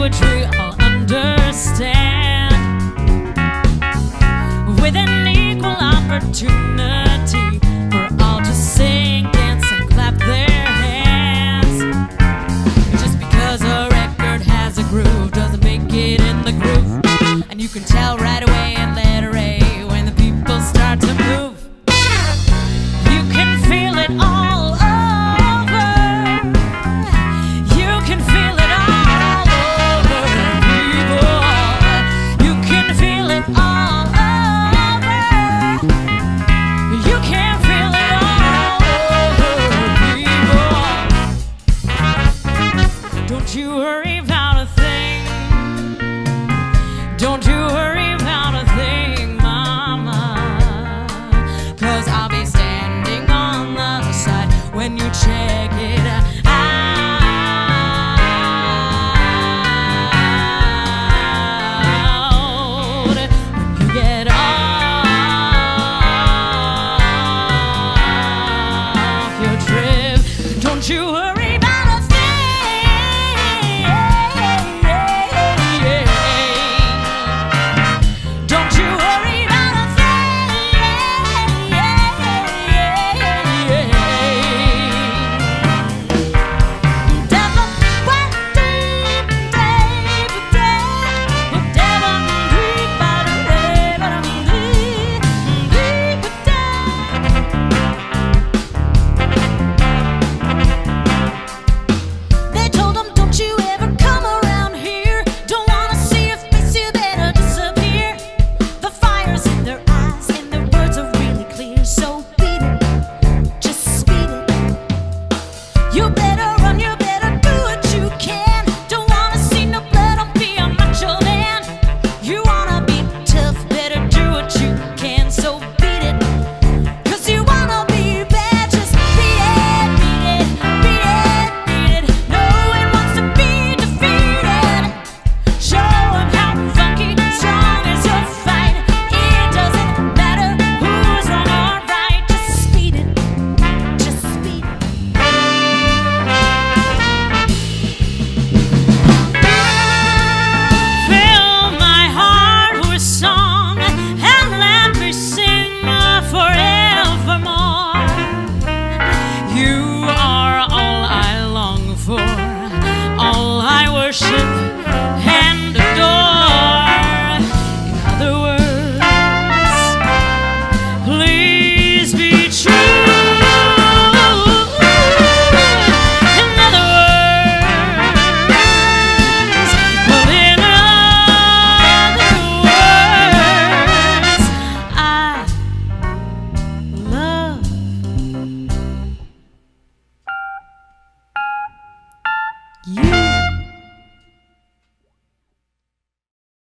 language we all understand, with an equal opportunity for all to sing, dance, and clap their hands. Just because a record has a groove doesn't make it in the groove, and you can tell right away in letter A when the people start to move. You can feel it all over. You can feel it all over, people. You can feel it all over. You can feel it all over, people. Don't you worry about a thing. Don't you worry about a thing, mama, 'cause I'll be standing on the other side when you check